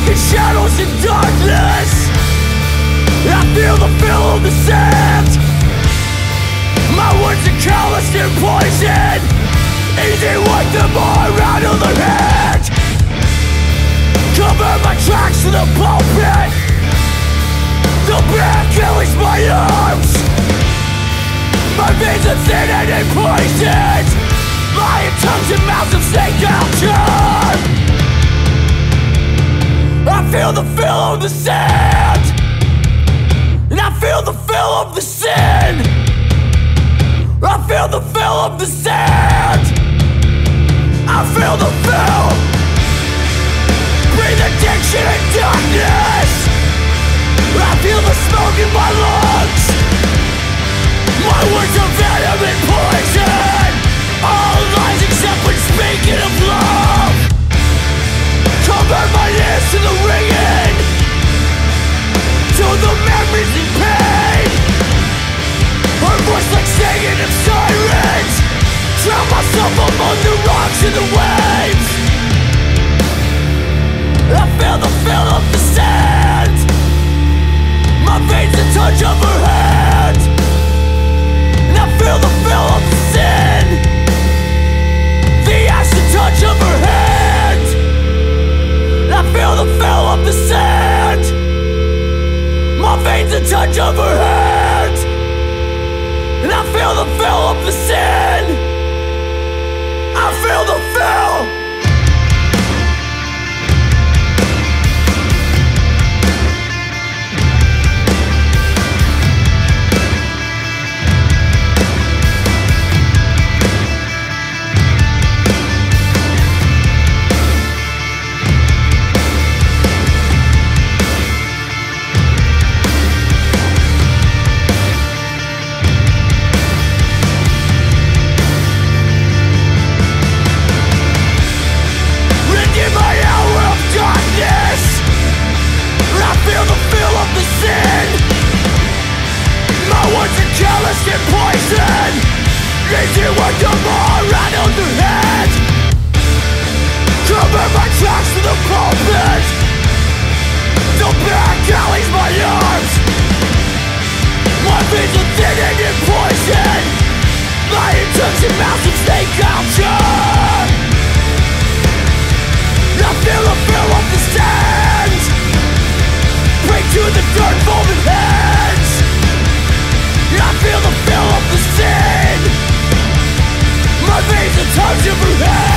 in shadows and darkness. I feel the feel of the sand. My words are calloused and poisoned. Easy like them all around on the head. Cover my tracks to the pulpit. The back carries my arms. My veins are thin and poisoned. Lion tongues and mouths of snake culture. I feel the feel of the sand, and I feel the feel of the sin. I feel the feel of the sand. I feel the feel. Breathe addiction and darkness. I feel the smoke in my lungs. My words are venom and poison. All lies except when speaking of love. Cover my ears to the ringing, to the memories and pain. Her voice like singing of sirens. Drown myself among the rocks and the waves. I feel the feel of the sand. My veins the touch of her hand. And I feel the feel of the sin. The acid touch of her hand. And I feel the feel of the sand. My veins the touch of her hand. And I feel the feel of the sin. I feel the feel. And poison. Easy with the more right on the head. Cover my tracks to the pulpit. The back alleys my arms. My veins are thinning and poison. My tongues and mouths of snake culture. I feel the feel of the sand. Break to the dirt folded hands. I feel the feel of the sin. My veins are touch of her head.